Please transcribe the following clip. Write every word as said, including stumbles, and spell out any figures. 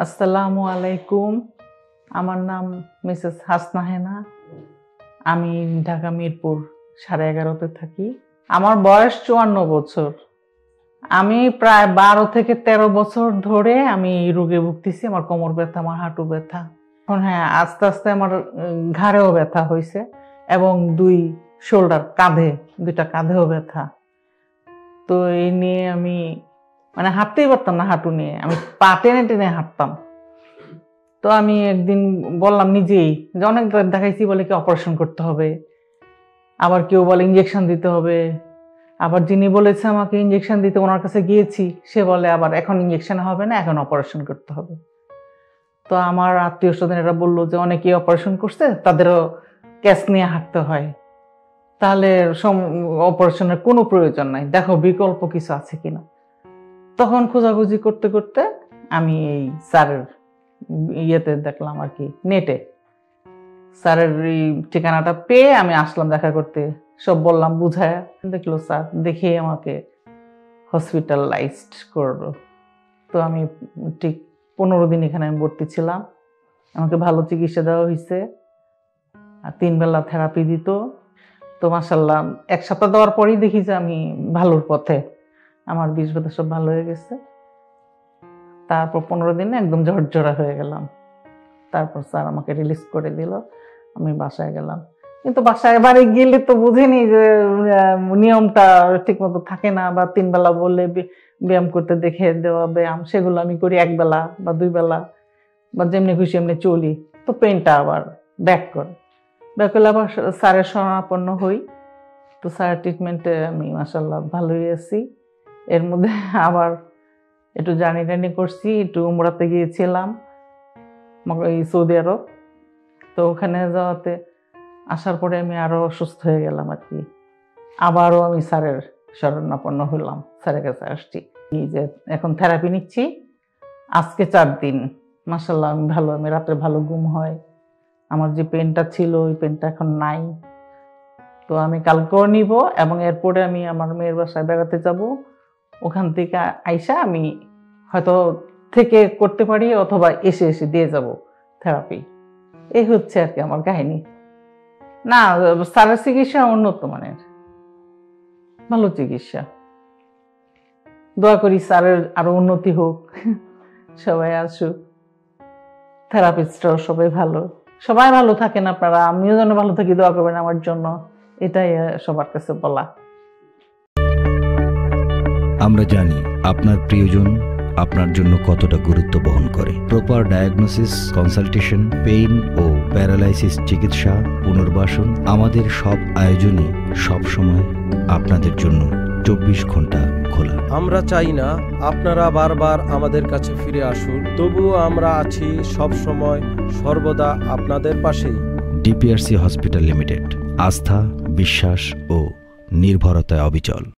আসসালামু আলাইকুম। আমার নাম মিসেস হাসনা হেনা। আমি ঢাকা মিরপুর সাড়ে এগারোতে থাকি। আমার বয়স চুয়ান্ন বছর। আমি প্রায় বারো থেকে তেরো বছর ধরে আমি এই রোগে ভুগতেছি। আমার কোমর ব্যথা, আমার হাঁটু ব্যথা, এখন হ্যাঁ আস্তে আস্তে আমার ঘাড়েও ব্যথা হয়েছে এবং দুই শোল্ডার, কাঁধে, দুইটা কাঁধেও ব্যথা। তো এই নিয়ে আমি মানে হাঁটতেই পারতাম না, হাঁটু নিয়ে আমি পা টেনে টেনে হাঁটতাম। তো আমি একদিন বললাম নিজেই যে অনেক দেখাইছি, বলে কি অপারেশন করতে হবে, আবার কেউ বলে ইঞ্জেকশন দিতে হবে, আবার যিনি বলেছে আমাকে ইঞ্জেকশন দিতে ওনার কাছে গিয়েছি, সে বলে আবার এখন ইঞ্জেকশন হবে না, এখন অপারেশন করতে হবে। তো আমার আত্মীয় স্বজনেরা বললো যে অনেকেই অপারেশন করছে, তাদেরও ক্যাশ নিয়ে হাঁটতে হয়, তাহলে অপারেশনের কোনো প্রয়োজন নাই, দেখো বিকল্প কিছু আছে কিনা। তখন খোঁজাখুঁজি করতে করতে আমি এই স্যারের ইয়েতে দেখলাম আর কি, নেটে স্যারের এই ঠিকানাটা পেয়ে আমি আসলাম দেখা করতে। সব বললাম, বুঝায় দেখলো স্যার, দেখে আমাকে হসপিটালাইজড করলো। তো আমি ঠিক পনেরো দিন এখানে আমি ভর্তি ছিলাম। আমাকে ভালো চিকিৎসা দেওয়া হয়েছে, আর তিন বেলা থেরাপি দিত। তো মাশাআল্লাহ এক সপ্তাহ দেওয়ার পরেই দেখি যে আমি ভালোর পথে, আমার বিষ ব্যথা সব ভালো হয়ে গেছে। তারপর পনেরো দিনে একদম ঝরঝরা হয়ে গেলাম। তারপর স্যার আমাকে রিলিজ করে দিল, আমি বাসায় গেলাম। কিন্তু বাসায় বাড়ি গেলে তো বুঝিনি যে নিয়মটা ঠিক মতো থাকে না, বা তিন বেলা বললে ব্যায়াম করতে দেখে দেওয়া ব্যায়াম, সেগুলো আমি করি এক বেলা বা দুই বেলা, বা যেমনি খুশি এমনি চলি। তো পেনটা আবার ব্যাক করে ব্যাক করলে আবার স্যারের শরণাপন্ন হই। তো স্যারের ট্রিটমেন্টে আমি মাশাআল্লাহ ভালোই আছি। এর মধ্যে আবার একটু জার্নি টার্নি করছি, একটু উমরাতে গিয়েছিলাম এই সৌদি আরব। তো ওখানে যাওয়াতে আসার পরে আমি আরো অসুস্থ হয়ে গেলাম আর কি। আবারও আমি স্যারের শরণাপন্ন হলাম, স্যারের কাছে আসছি। এই যে এখন থেরাপি নিচ্ছি, আজকে চার দিন মাশাআল্লাহ আমি ভালো, আমি রাত্রে ভালো ঘুম হয়, আমার যে পেনটা ছিল ওই পেনটা এখন নাই। তো আমি কালকেও নিব, এবং এরপরে আমি আমার মেয়ের বাসায় বেড়াতে যাব। ওখান থেকে আইসা আমি হয়তো থেকে করতে পারি, অথবা এসে এসে দিয়ে যাব থেরাপি। এই হচ্ছে আর কি আমার কাহিনী। না, স্যারের চিকিৎসা উন্নত মানের, ভালো চিকিৎসা। দোয়া করি স্যারের আরো উন্নতি হোক, সবাই আসুক, থেরাপিস্টরাও সবাই ভালো, সবাই ভালো থাকেন আপনারা, আমিও যেন ভালো থাকি, দোয়া করবেন আমার জন্য, এটাই সবার কাছে বলা। আমরা জানি আপনার প্রিয়জন আপনার জন্য কতটা গুরুত্ব বহন করে। প্রপার ডায়াগনোসিস, কনসালটেশন, পেইন ও প্যারালাইসিস চিকিৎসা, পুনর্বাসন, আমাদের সব আয়োজনই সব সময় আপনাদের জন্য চব্বিশ ঘন্টা খোলা। আমরা চাই না আপনারা বারবার আমাদের কাছে ফিরে আসুন, তবুও আমরা আছি সব সময় সর্বদা আপনাদের পাশেই। ডিপিআরসি হসপিটাল লিমিটেড, আস্থা, বিশ্বাস ও নির্ভরতায় অবিচল।